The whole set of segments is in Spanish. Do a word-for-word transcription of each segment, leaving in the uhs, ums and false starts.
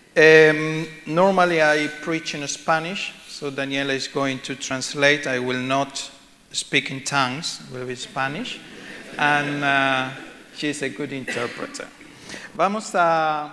Um, normally I preach in Spanish, so Daniela is going to translate. I will not speak in tongues, it will be Spanish. And uh, she is a good interpreter. Vamos a,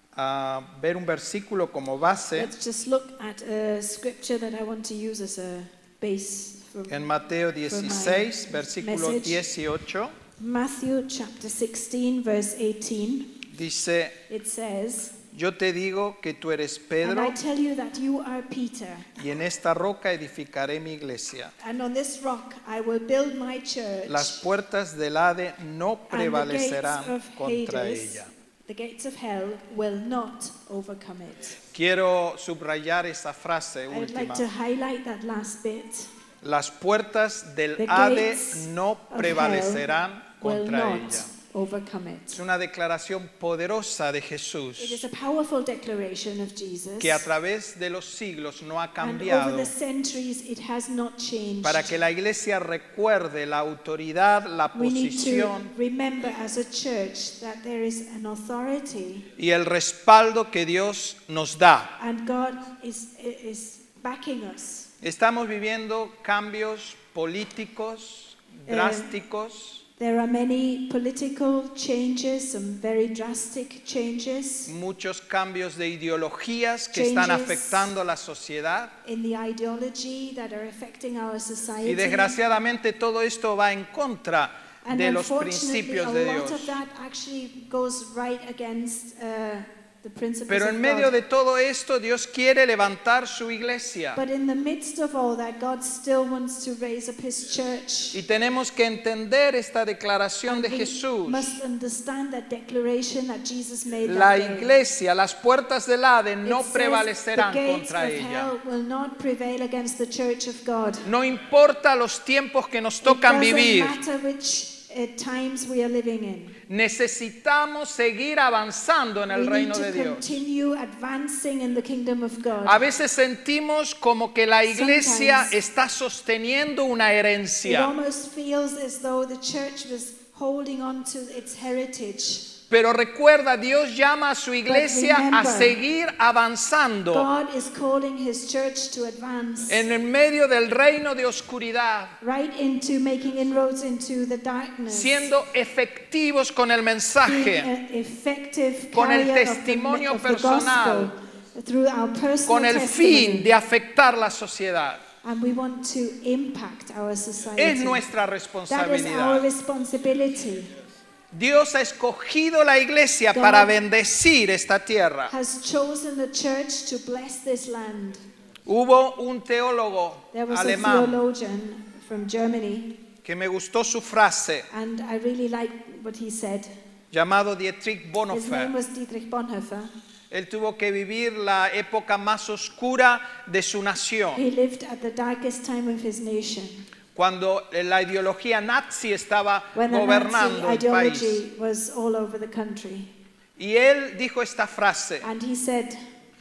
a ver un versículo como base. Let's just look at a scripture that I want to use as a base for, En Mateo dieciséis, versículo message. dieciocho, Matthew chapter sixteen, verse eighteen. dice, It says, yo te digo que tú eres "And Pedro, I tell you that you are Peter, y en esta roca edificaré mi iglesia. and on this rock I will build my church, Las puertas del Hade no and the gates prevalecerán of contra Hades, ella." the gates of hell, will not overcome it." Quiero subrayar esa frase I would like última. to highlight that last bit. Las puertas del The Hade gates no of prevalecerán will contra not ella. overcome it. Es una declaración poderosa de It is Jesús a powerful declaration of Jesus, que a través de los siglos no ha and over cambiado the centuries it has not changed. para que la iglesia recuerde la autoridad, la We need to posición remember as a church that there is an authority, y el respaldo que Dios nos da. and God is, is backing us. Estamos viviendo cambios políticos drásticos, There are many political changes, some very drastic changes muchos cambios de ideologías que están Changes. afectando a la sociedad in the ideology that are affecting our society. y desgraciadamente todo esto va en contra And de los unfortunately, principios a de lot Dios. of that actually goes right against uh, the principles Pero of en medio God. de todo esto Dios quiere levantar su iglesia But in the midst of all that, God still wants to raise up His church. y tenemos que entender esta declaración de We Jesús. must understand that declaration that Jesus made La that day. iglesia, las puertas del Hade no It says, prevalecerán the gates contra of ella. hell will not prevail against the church of God. No importa los tiempos que nos It tocan doesn't vivir. matter which uh, times we are living in. Necesitamos seguir avanzando en el We need reino to de Dios. continue advancing in the kingdom of God. A veces sentimos como que la iglesia Sometimes está sosteniendo una It herencia, almost feels as though the church was holding on to its heritage. pero recuerda, Dios llama a su iglesia a remember, seguir avanzando God is calling His church to advance en el medio del reino de oscuridad, right into making inroads into the darkness, siendo efectivos con el being mensaje, an effective con el carrier of the- testimonio of the personal, gospel through our personal con el fin testimony. de afectar la sociedad. And we want to impact our society. Es nuestra That is our responsabilidad. responsibility. Dios ha escogido la iglesia God para bendecir esta tierra. Has chosen the church to bless this land. Hubo un teólogo There was a alemán theologian from Germany, que me gustó su frase, and I really like what he said. llamado Dietrich His name Bonhoeffer. was Dietrich Bonhoeffer. Él tuvo que vivir la época más oscura de su nación, He lived at the darkest time of his nation, cuando la ideología nazi estaba when the gobernando Nazi el país. ideology was all over the country. Y él dijo esta frase: And he said,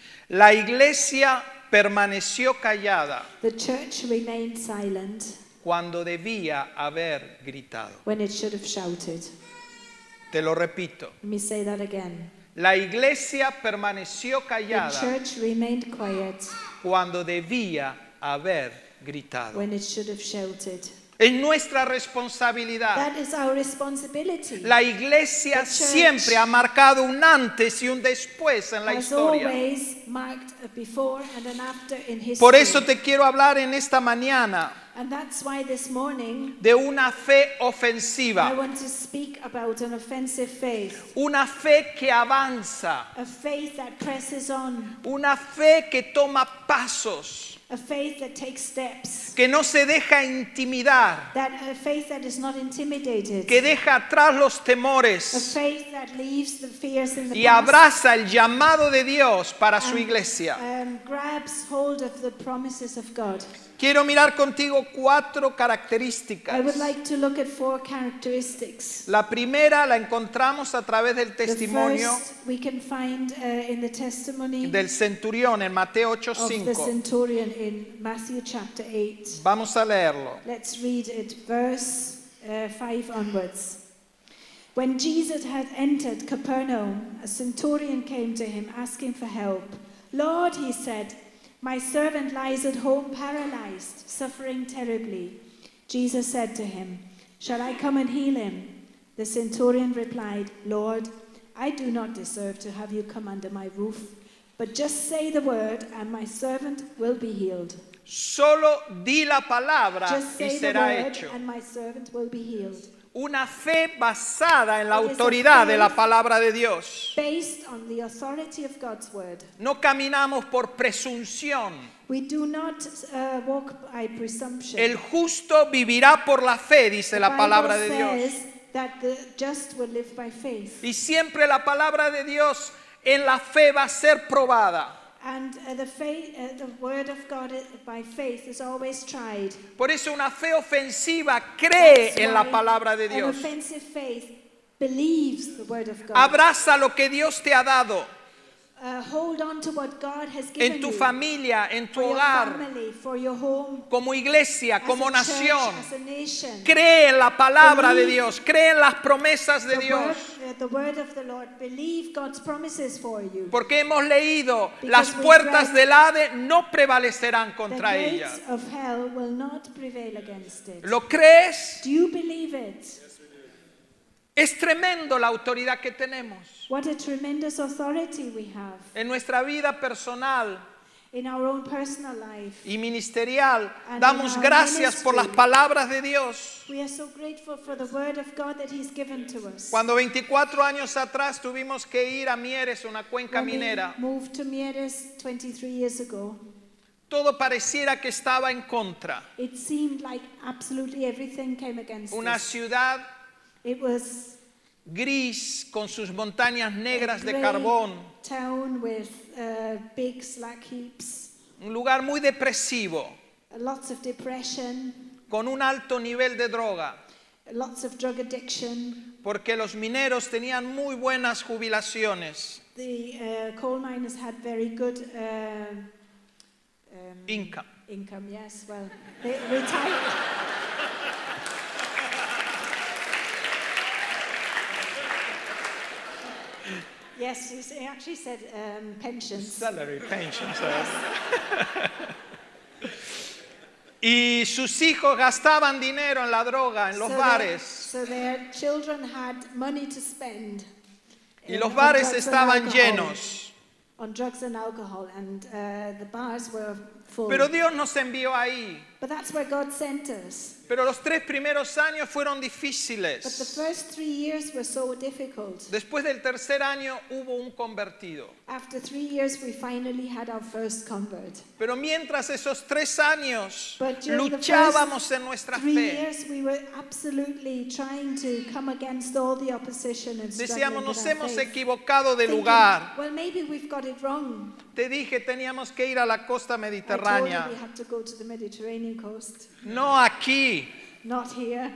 la iglesia permaneció callada the church remained silent cuando debía haber gritado. when it should have shouted. Te lo repito. Let me say that again. La iglesia permaneció The callada church remained quiet cuando debía haber gritado. when it should have shouted. Es nuestra responsabilidad. That is our responsibility. La iglesia The church siempre ha marcado un antes y un después en la Has historia. always marked a before and an after in history. Por eso te quiero hablar en esta mañana And that's why this morning de una fe I ofensiva, want to speak about an offensive faith. una fe que avanza, A faith that presses on. una fe que toma pasos, A faith that takes steps. que no se deja intimidar, That a faith that is not intimidated. que deja atrás los A temores faith that leaves the fears in the y past. abraza el llamado de Dios para su and, iglesia. um, grabs hold of the promises of God. Quiero mirar contigo cuatro I características. would like to look at four characteristics. La primera la encontramos a través del The testimonio first we can find uh, in the testimony del centurión en Mateo ocho of the cinco. centurion in Matthew chapter eight. Vamos a leerlo. Let's read it, verse uh, five onwards. When Jesus had entered Capernaum, a centurion came to him asking for help. Lord, he said, my servant lies at home paralyzed, suffering terribly. Jesus said to him, shall I come and heal him? The centurion replied, Lord, I do not deserve to have you come under my roof, but just say the word and my servant will be healed. Solo di la palabra Just y say the será word hecho. and my servant will be healed. Una fe basada en la It is a autoridad de la faith palabra de Dios. Based on the authority of God's word. No caminamos por presunción. We do not uh, walk by presumption. El justo vivirá por la fe, dice The la Bible palabra de Dios. says that the just will live by faith. Y siempre la palabra de Dios en la fe va a ser probada. And uh, the, faith, uh, the word of God uh, by faith is always tried. Por eso una fe ofensiva cree That's en la why palabra de An Dios. offensive faith believes the word of God. Abraza lo que Dios te ha dado Uh, hold on to what God has given en tu you. familia, en tu For your hogar, family, for your home, como iglesia, as como a church, nación. as a nation. Cree en la palabra de Believe Dios, cree en las promesas de The Dios. word, uh, the word of the Lord. Believe God's promises for you. Porque hemos leído, Because las we've puertas read, del Hade no prevalecerán The contra ella. gates of hell will not prevail against it. ¿Lo crees? Do you believe it? Es tremendo la autoridad que tenemos What a tremendous authority we have en nuestra vida personal in our own personal life. y ministerial. And Damos in our gracias por las ministry. palabras de Dios. We are so grateful for the word of God that He's given to us. Cuando veinticuatro años atrás tuvimos que ir a Mieres, una cuenca When we minera, moved to Mieres twenty-three years ago, todo pareciera que estaba en contra. it seemed like absolutely everything came against Una us. ciudad It was gris con sus montañas a negras de grey carbón, town with uh, big slag heaps, un lugar muy depresivo, lots of depression, con un alto nivel de droga, lots of drug addiction. porque los mineros tenían muy buenas jubilaciones, The uh, coal miners had very good uh, um, income. income. Yes, well, they retired. Yes, he s- he actually said um, pensions. Salary, pension, Y sus hijos gastaban dinero en la droga, en los so bares. Their, so their children had money to spend. Y in- los on bares drugs and estaban alcohol. llenos. On drugs and alcohol, and uh, the bars were full. Pero Dios nos envió ahí. But that's where God sent us. Pero los tres primeros años fueron But the difíciles. first three years were so difficult. Después del tercer año hubo un convertido. After three years, we finally had our first convert. Pero mientras esos tres años But during the luchábamos first en nuestra three fe, years, we were absolutely trying to come against all the opposition and decíamos, struggling nos with our hemos faith. equivocado de Thinking, lugar. well, maybe we've got it wrong. Te dije, teníamos que ir a la costa I told you mediterránea, we had to go to the Mediterranean coast, no aquí. not here.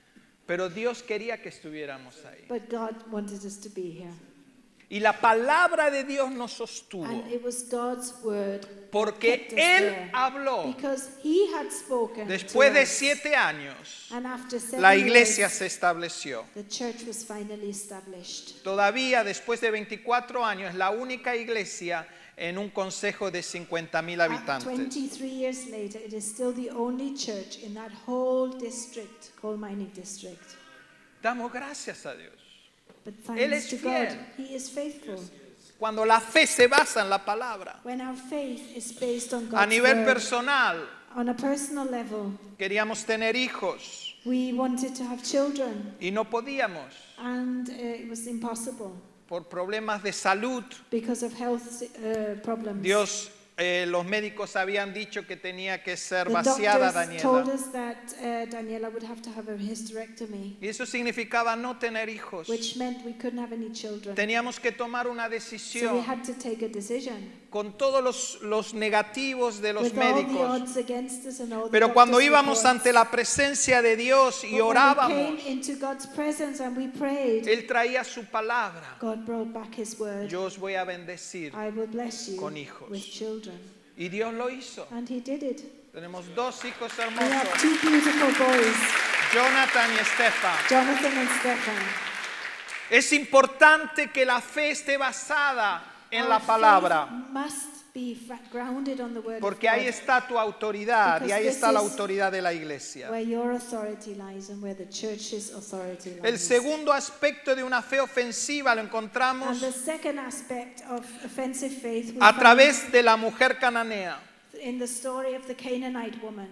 Pero Dios quería que estuviéramos ahí. But God wanted us to be here. Y la palabra de Dios nos sostuvo, And it was God's word porque kept us Él there. habló. Because He had spoken Después to de us. siete años, And after seven la iglesia years, se estableció. the church was finally established. Todavía después de veinticuatro años, la única iglesia en un consejo de cincuenta mil At habitantes. twenty-three years later, it is still the only church in that whole district, coal mining district. Damos gracias a Dios. But Él thanks es to fiel. God, He is faithful. Cuando la fe se basa en la palabra. When our faith is based on A God's nivel word, personal, on a personal level, queríamos tener hijos we wanted to have children, y no podíamos and uh, it was impossible por problemas de salud. because of health uh, problems. Dios, eh, los médicos habían dicho que tenía que ser The vaciada doctors told Daniela. us that uh, Daniela would have to have a hysterectomy, Y eso significaba no tener hijos. which meant we couldn't have any children. Teníamos que tomar una So we decisión had to take a decision con todos los, los negativos de los with all the médicos. odds against us and all the Pero cuando doctors' íbamos reports. ante la presencia de Dios y But when we orábamos, came into God's presence and we prayed, Él traía su palabra. God brought back His word. Yo os voy a bendecir. I will bless you con hijos. with children. Y Dios lo hizo. And He did it. Tenemos dos hijos We have hermosos, two beautiful boys, Jonathan y Estefan. Jonathan and Stefan. Es importante que la fe esté basada en Our la palabra, faith must be fa- grounded on the word porque of ahí God, está tu autoridad y Because ahí this está la is autoridad de la iglesia. where your authority lies and where the church's authority lies. El segundo aspecto de una fe ofensiva lo And encontramos the second aspect of offensive faith we a find través de la mujer cananea. in the story of the Canaanite woman.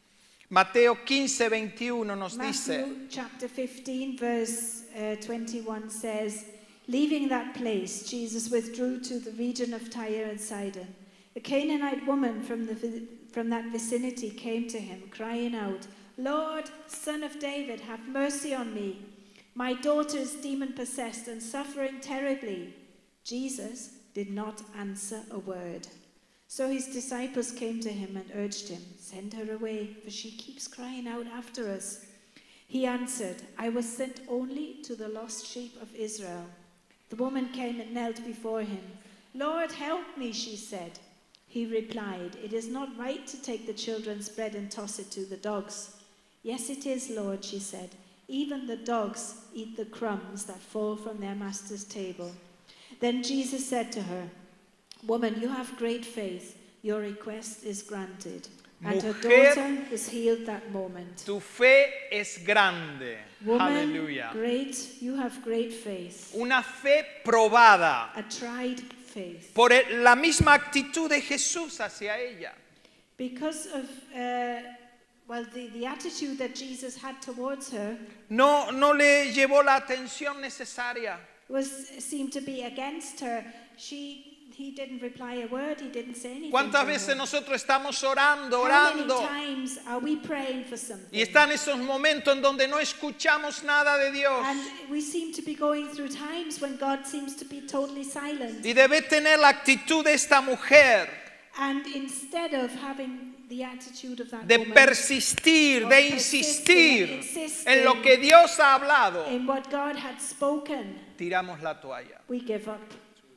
Mateo quince, veintiuno nos dice, Matthew chapter fifteen verse uh, twenty-one says, leaving that place, Jesus withdrew to the region of Tyre and Sidon. A Canaanite woman from, the, vi- from that vicinity came to him, crying out, Lord, Son of David, have mercy on me. My daughter is demon-possessed and suffering terribly. Jesus did not answer a word. So his disciples came to him and urged him, send her away, for she keeps crying out after us. He answered, I was sent only to the lost sheep of Israel. The woman came and knelt before him. Lord, help me, she said. He replied, it is not right to take the children's bread and toss it to the dogs. Yes, it is, Lord, she said. Even the dogs eat the crumbs that fall from their master's table. Then Jesus said to her, Woman, you have great faith. Your request is granted. And her Mujer, daughter was healed that moment. tu fe es grande. Woman, Aleluya. great, you have great faith. Una fe probada A tried faith. por el- la misma actitud de Jesús hacia ella. Because of, uh, well, the, the attitude that Jesus had towards her No, no le llevó la atención necesaria. was seemed to be against her. She, he didn't reply a word. He didn't say anything. ¿Cuántas to veces her. nosotros estamos orando, How many orando? times are we praying for something? Y están esos momentos en donde no escuchamos nada de Dios. And we seem to be going through times when God seems to be totally silent. Y debe tener la actitud de esta mujer And instead of having the attitude of that de woman, persistir, of de persisting insistir and insisting en lo que Dios ha hablado, in what God had spoken, tiramos la toalla. we give up.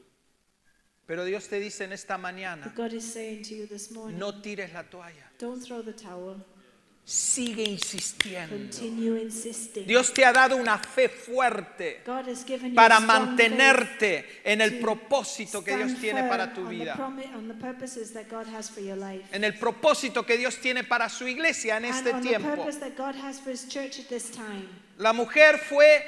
Pero Dios te dice en esta But mañana, God is saying to you this morning, no tires la toalla. don't throw the towel. Sigue insistiendo. Continue insisting. Dios te ha dado una fe fuerte God has given you para a strong mantenerte en el to propósito que Dios stand tiene firm para tu on the vida. promi- on the purposes that God has for your life. En el propósito que Dios tiene para su iglesia en este and on the tiempo. purpose that God has for his church at this time. La mujer fue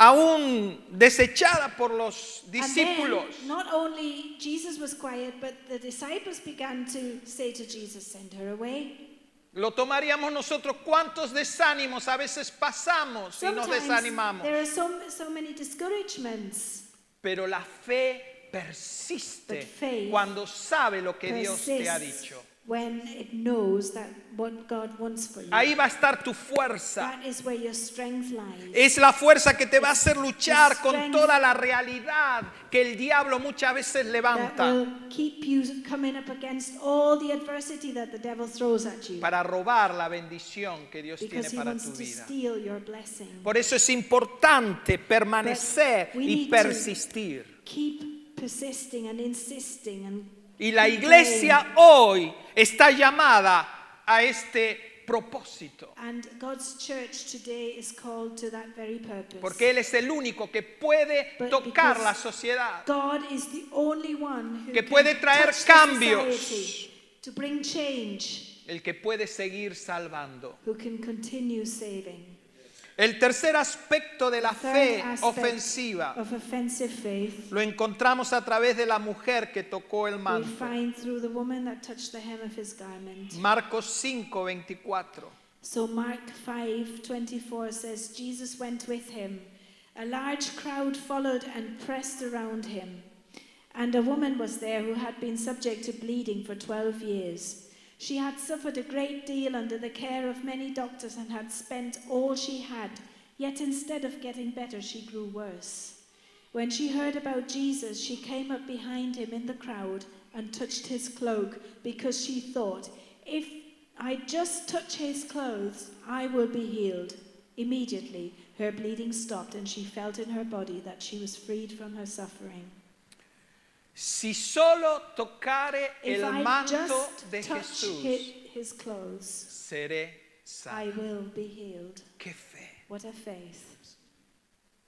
aún desechada por los And discípulos. then, not only Jesus was quiet, but the disciples began to say to Jesus, send her away. Lo tomaríamos nosotros. ¿Cuántos desánimos a veces pasamos y nos Sometimes desanimamos? there are so, so many discouragements. Pero la fe persiste But faith cuando sabe lo que Dios te ha Persists dicho. when it knows that what God wants for you. Ahí va a estar tu fuerza. That is where your strength lies. Es la fuerza que te va a hacer luchar con strength toda la realidad que el diablo muchas veces That levanta will keep you coming up against all the adversity that the devil throws at you. para robar la bendición que Dios tiene Because he para wants tu to vida. steal your blessing. Por eso es importante permanecer But we y need to persistir. Keep persisting and insisting and Y la keep iglesia hoy está llamada a este propósito. And God's church today is called to that very purpose. Porque Él es el único que puede But tocar because la sociedad, God is the only one who que can puede traer touch the cambios, society, to bring change, el que puede seguir salvando. who can continue saving. El tercer aspecto de la Third fe aspect ofensiva of offensive faith lo encontramos a través de la mujer que tocó el we manto. find through the woman that touched the hem of his garment. Marcos cinco, veinticuatro. So Mark five twenty-four says, Jesus went with him. A large crowd followed and pressed around him. And a woman was there who had been subject to bleeding for twelve years. She had suffered a great deal under the care of many doctors and had spent all she had. Yet instead of getting better, she grew worse. When she heard about Jesus, she came up behind him in the crowd and touched his cloak, because she thought, if I just touch his clothes, I will be healed. Immediately, her bleeding stopped, and she felt in her body that she was freed from her suffering. Si solo tocare If el I manto just de touch Jesús, his, his clothes, seré I sano. will be healed. ¡Qué fe! What a faith.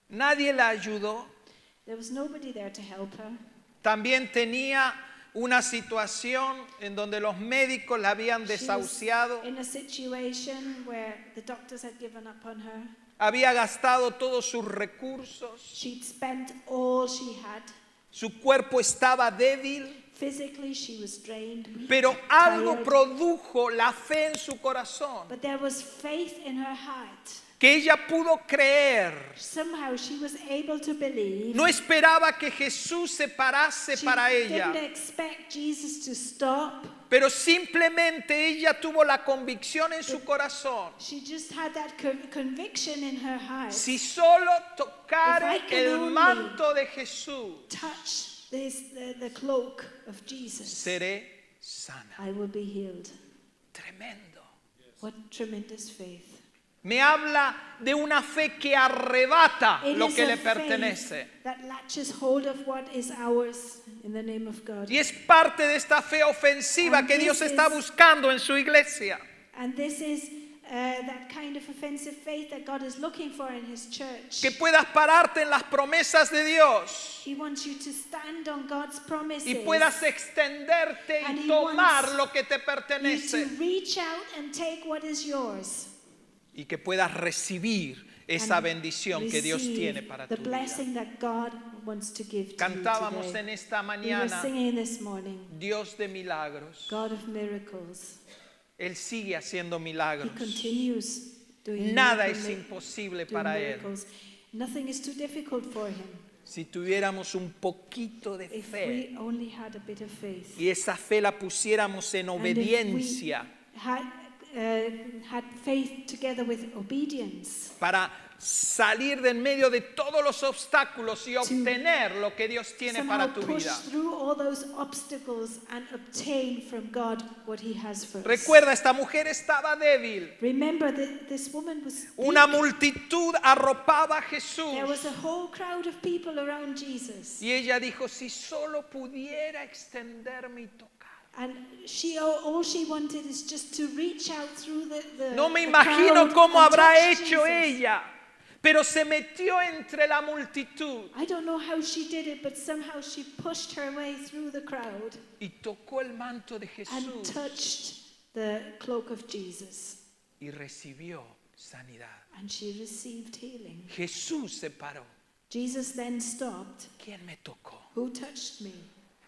Nadie la ayudó. There was nobody there to help her. También tenía una situación en donde los médicos la habían She was desahuciado. in a situation where the doctors had given up on her. Había gastado todos sus recursos. She'd spent all she had. Su cuerpo estaba débil. Physically, she was drained, weak, Pero algo tired. produjo la fe en su corazón. But there was faith in her heart. Que ella pudo creer. Somehow she was able to believe. No esperaba que Jesús se parase She para ella. didn't expect Jesus to stop. Pero simplemente ella tuvo la convicción en su corazón. She just had that con- conviction in her heart. Si solo tocare If I can el only manto de Jesús, Touch this, the, the cloak of Jesus, seré sana. I will be healed. Tremendo. What tremendous faith. Me habla de una fe que arrebata It lo is que a le faith pertenece. that latches hold of what is ours in the name of God. Y es parte de esta fe ofensiva And que Dios this está is- buscando en su iglesia. And this is uh, that kind of offensive faith that God is looking for in His church. Que puedas pararte en las promesas de Dios He wants you to stand on God's promises. y puedas extenderte And y He tomar wants lo que te you pertenece. to reach out and take what is yours. Y que puedas recibir esa and bendición que Dios receive tiene para the tu vida. blessing that God wants to give to Cantábamos you today. en esta We were mañana, singing this morning, Dios de milagros. God of miracles. Él sigue haciendo He milagros. continues doing Nada miracle- es imposible doing para Él. miracles. Nothing is too difficult for Him. Si tuviéramos un poquito de If fe we only had a bit of faith. y esa fe la pusiéramos en And if we obediencia had, uh, had faith together with obedience para salir de en medio de todos los obstáculos y obtener lo que Dios tiene somehow para tu push vida. through all those obstacles and obtain from God what He has for us. Recuerda, esta mujer estaba débil. Remember that this woman was Una weak. multitud arropaba a There Jesús. was a whole crowd of people around Jesus. Y ella dijo, si solo pudiera extenderme y tocar. And she all, all she wanted is just to reach out through the, the No me the imagino crowd cómo and habrá touch hecho Jesus. ella, pero se metió entre la multitud I don't know how she did it, but somehow she pushed her way through the crowd y tocó el manto de and Jesús touched the cloak of Jesus. y recibió sanidad. And she received healing. Jesús se paró. Jesus then stopped. ¿Quién me tocó? Who touched me?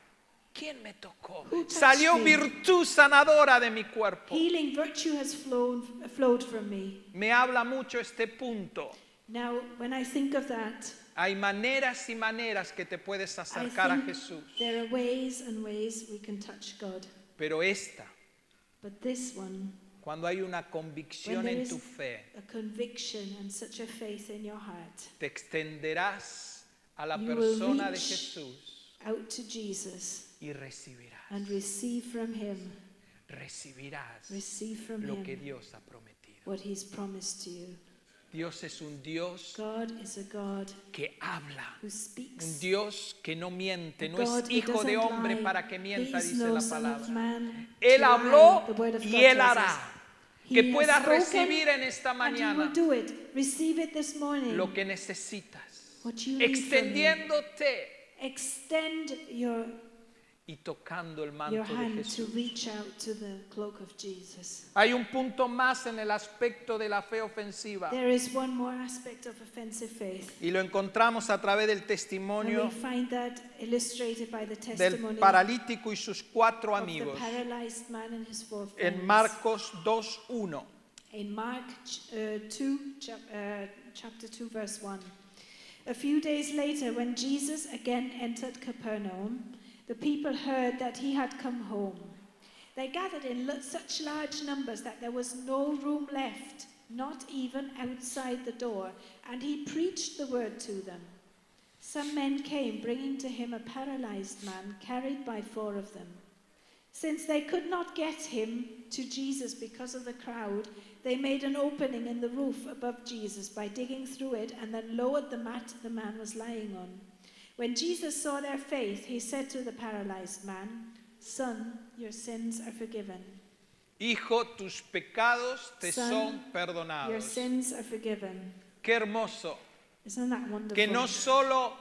¿Quién me tocó? Who touched Salió me? virtud sanadora de mi cuerpo. Healing virtue has flown, flowed from me. Me habla mucho este punto. Now, when I think of that, Hay maneras y maneras que te puedes I acercar a think Jesús, there are ways and ways we can touch God. pero esta, But this one, cuando hay una when convicción there en is tu fe, a conviction and such a faith in your heart, te extenderás a la You will persona de reach Jesús out to Jesus y recibirás, and receive from Him, recibirás receive from lo que Him Dios ha prometido. what He's promised to you. Dios es un Dios God is a God que habla, who un speaks. Dios que no miente, A no es God who hijo de doesn't hombre lie. para que He mienta, is dice no la son of palabra. man Él to habló lie. The word of y God Él tells hará. us. He Que has puedas spoken recibir en esta and He will mañana do it. Receive it this morning. lo que necesitas, What you need from Him. extendiéndote Extend your, y tocando el your manto de hand to Jesús. reach out to the cloak of Jesus. Hay un punto más en el aspecto de la fe ofensiva There is one more aspect of offensive faith. y lo encontramos a través del And testimonio we find that illustrated by the del testimony paralítico y sus cuatro of the amigos paralyzed man and his four en friends. Marcos dos uno. In Mark uh, two, chap, uh, chapter two, verse one. A few days later, when Jesus again entered Capernaum, the people heard that he had come home. They gathered in lo- such large numbers that there was no room left, not even outside the door, and he preached the word to them. Some men came, bringing to him a paralyzed man, carried by four of them. Since they could not get him to Jesus because of the crowd, they made an opening in the roof above Jesus by digging through it and then lowered the mat the man was lying on. When Jesus saw their faith, he said to the paralyzed man, "Son, your sins are forgiven." Hijo, tus pecados te Son, son Your perdonados. sins are forgiven. Qué hermoso Isn't that wonderful? que no solo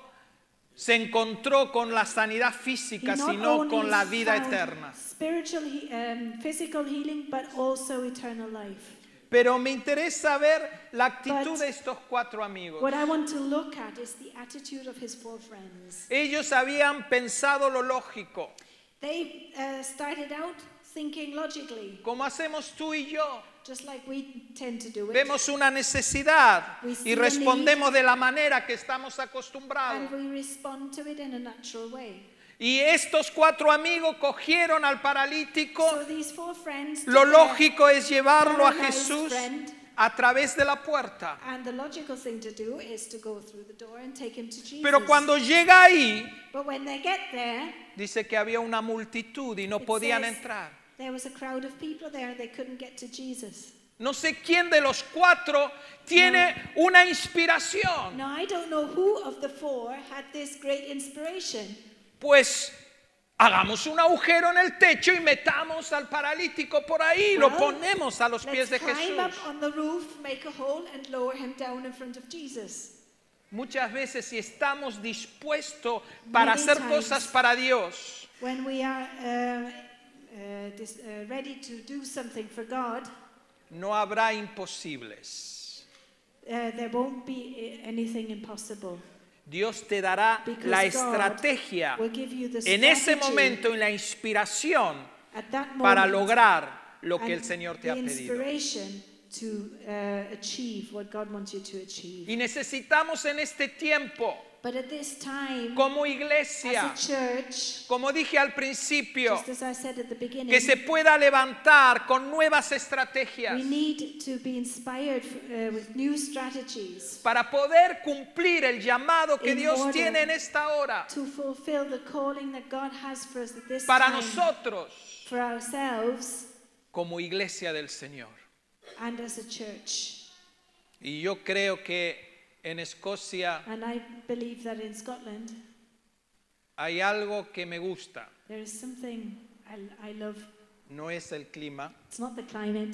se encontró con la sanidad física, He not sino only con la vida found eterna. Spiritual, he- um, physical healing, but also eternal life. Pero me interesa ver la actitud But de estos cuatro amigos. What I want to look at is the attitude of his four friends. Ellos habían pensado lo lógico, They uh, started out thinking logically, como hacemos tú y yo. just like we tend to do it. Vemos una necesidad We see y a respondemos de la manera que estamos And acostumbrados. we respond to it in a natural way. Y estos cuatro amigos cogieron al paralítico. So these four friends Lo took their lógico es llevarlo a paralyzed Jesús friend, a través de la puerta. and the logical thing to do is to go through the door and take him to Jesus. Pero cuando llega ahí, But when they get there, dice que había una multitud y no it podían says entrar. there was a crowd of people there, they couldn't get to Jesus. No sé quién de los cuatro tiene una inspiración. Now, I don't know who of the four had this great inspiration. Pues hagamos un agujero en el techo y metamos al paralítico por ahí, lo Well, ponemos a los pies Let's de climb up Jesús. on the roof, make a hole, and lower him down in front of Jesus. Muchas veces si estamos dispuestos para Many hacer times. cosas para Dios, When we are uh, uh, dis- uh, ready to do something for God, no habrá imposibles. uh, there won't be uh, anything impossible. Dios te dará Because la God estrategia will give you the en ese strategy momento y la inspiración at that para moment lograr lo que and el Señor te the ha pedido. inspiration to uh, achieve what God wants you to achieve. Y necesitamos en este tiempo, But at this time, como iglesia, as a church, como dije al principio, just as I said at the beginning, que se pueda levantar con nuevas estrategias we need to be inspired uh, with new strategies para poder cumplir el llamado que In Dios order tiene en esta hora to fulfill the calling that God has for us at this para time, nosotros for ourselves como iglesia del Señor. and as a church. Y yo creo que en Escocia And I believe that in Scotland, hay algo que me gusta. there is something I, I love. No es el clima, It's not the climate,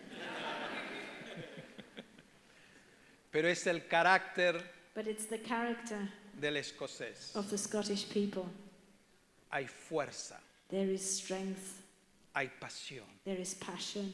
pero es el carácter but it's the character del escocés. of the Scottish people. Hay fuerza, There is strength, hay pasión. there is passion.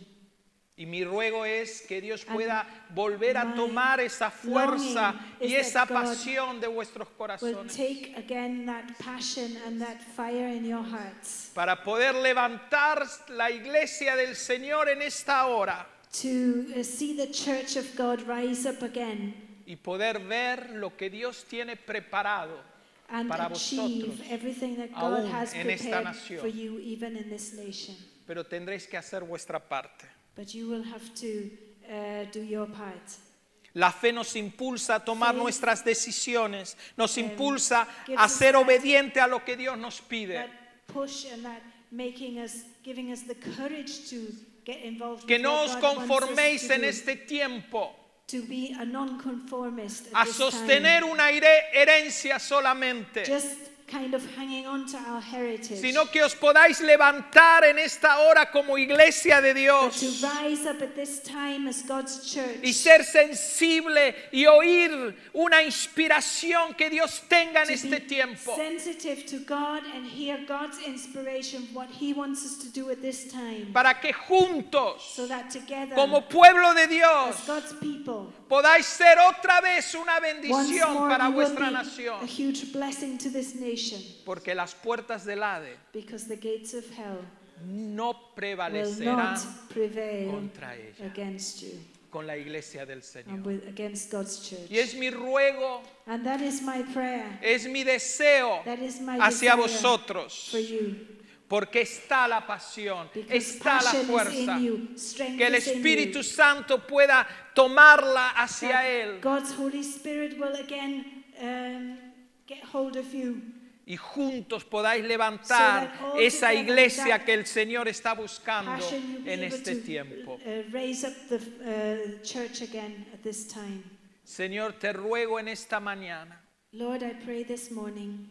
Y mi ruego es que Dios And pueda volver a my tomar esa fuerza longing y is esa that God pasión de vuestros Will corazones take again that passion and that fire in your hearts para poder levantar la iglesia del Señor en esta hora to uh, see the church of God rise up again y poder ver lo que Dios tiene preparado and para achieve vosotros, everything that God aún has en esta prepared nación. for you, even in this nation. pero tendréis que hacer vuestra parte. But you will have to uh, do your part. La fe nos impulsa a tomar Faith, nuestras decisiones, nos um, impulsa gives a us ser that- obediente a lo que Dios nos pide. That push and that making us, giving us the courage to get involved Que with no what os God wants us conforméis to en do, este tiempo to be a non-conformist a at this sostener time. una here- herencia solamente, Just kind of hanging on to our heritage. sino que os podáis levantar en esta hora como iglesia de But Dios to rise up at this time as God's church y ser sensible y oír una inspiración que Dios tenga en to este be tiempo, sensitive to God and hear God's inspiration, what He wants us to do at this time, para que juntos, so that together, como pueblo de Dios, as God's people, podáis ser otra vez una once bendición more para we will vuestra be nación, a huge blessing to this nation, porque las puertas del Hade because the gates of hell no will prevalecerán not prevail contra ella, against you con la iglesia del and Señor. with, against God's church. Y es mi ruego, And that is my prayer. es mi deseo That is my hacia desire vosotros, for you. porque está la pasión, Because está la passion is fuerza, in you, strength que el is in Espíritu you. Santo pueda tomarla hacia That Él God's Holy Spirit will again um, get hold of you. y juntos podáis levantar So that all esa together iglesia that que el Señor está buscando Passion, you'll be en able este to tiempo. uh, raise up the uh, church again at this time. Señor, te ruego en esta mañana Lord, I pray this morning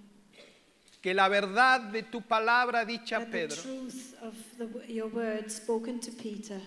que la verdad de tu palabra dicha a that the Pedro truth of the, your word spoken to Peter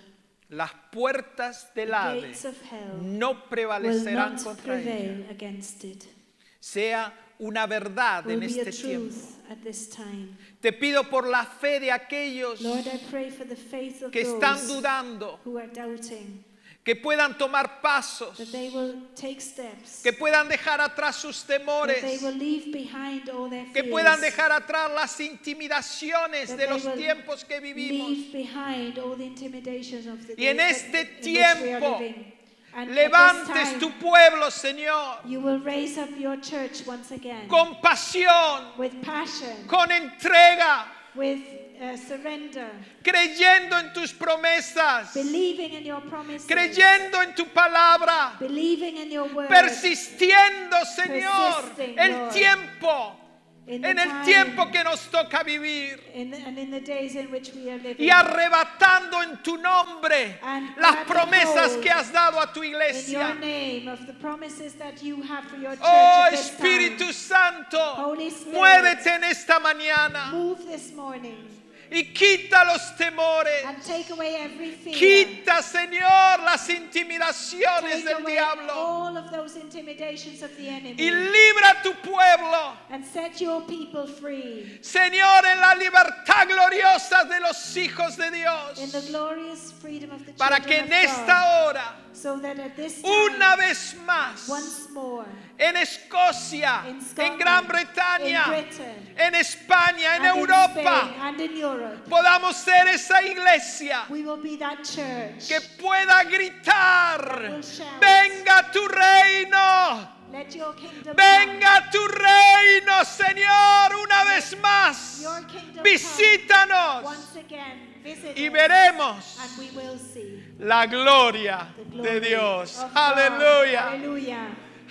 las puertas del The Hades gates of hell no will prevalecerán not contra ella. prevail against it. Sea una verdad Will en be a este tiempo. truth at this time. Te pido por la fe de aquellos Lord, I pray for the faith of que están those dudando, who are doubting, que puedan tomar pasos, that they will take steps, que puedan dejar atrás sus that they temores, will leave behind all their que fears, puedan dejar atrás las intimidaciones that de they los will tiempos que vivimos. leave behind all the intimidations of the Y en days este that, in which we tiempo, are living. And at levantes this time, tu pueblo, Señor, you will raise up your church once again con pasión, with passion, con entrega, with uh, surrender, creyendo en tus promesas, believing in your promises, creyendo en tu palabra, believing in your word, persistiendo, Señor, Persisting, el Lord, tiempo, in the en el time, tiempo que nos toca vivir. in the, and in the days in which we are living, Y arrebatando en tu nombre And las grabbing promesas hold que has dado a tu in your iglesia. name of the promises that you have for your church Oh at this Espíritu time. Santo, Holy Spirit, muévete en esta mañana move this morning y quita los temores. and take away every fear. Quita, Señor, las intimidaciones Take del away diablo all of those intimidations of the enemy y libra a tu pueblo, and set your people free Señor, en la libertad gloriosa de los hijos de in Dios, the glorious freedom of the para children que of en God, esta hora, so that at this time, una vez más, once more, en Escocia, in en Scotland, Gran Bretaña, in Britain, en España, en and in Europa, Spain, and in Europe, podamos ser esa iglesia we will be that church. que pueda gritar: will shout, venga tu reino, Let your kingdom come. venga tu reino, Señor, una vez más. Your kingdom come. Visítanos Once again, visit y us, veremos and we will see la gloria the glory de Dios. of God. Aleluya, Hallelujah.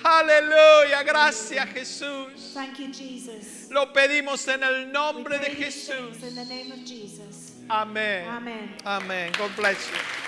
aleluya. Gracias, Jesús. Thank you, Jesus. Lo pedimos en el We nombre de pray these things Jesús. in the name of Jesus. Amén. Amen. Amén. God bless you.